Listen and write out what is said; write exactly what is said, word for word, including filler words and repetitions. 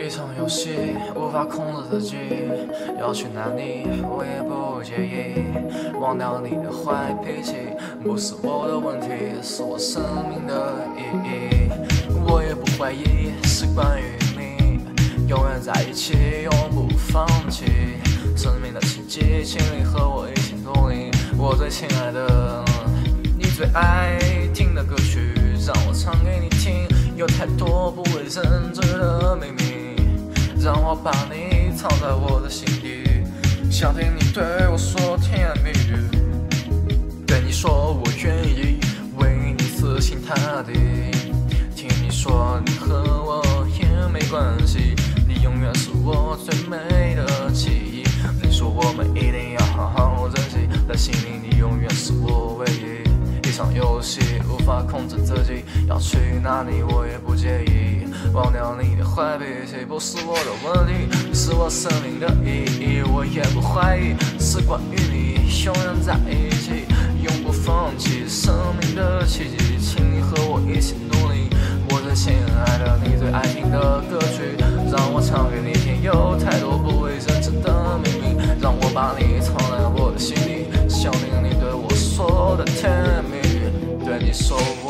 一场游戏无法控制自己，要去哪里我也不介意。忘掉你的坏脾气，不是我的问题，是我生命的意义。我也不怀疑，是关于你，永远在一起，永不放弃。生命的奇迹，请你和我一起努力。我最亲爱的，你最爱听的歌曲，让我唱给你听。有太多不为人知的秘密，让我把你藏在我的心底，想听你对我说甜言蜜语，对你说我愿意为你死心塌地，听你说你和我也没关系，你永远是我最美的记忆。你说我们一定要好好珍惜，在心里你永远是我唯一。一场游戏无法控制自己，要去哪里我也不介意。忘掉你的坏脾气不是我的问题，是我生命的意义。我也不怀疑，是关于你，永远在一起，永不放弃。生命的奇迹，请你和我一起努力。我最亲爱的，你最爱听的歌曲，让我唱给你听。有太多不为人知的秘密，让我把你藏在我的心里，想听你对我说的甜蜜。对你说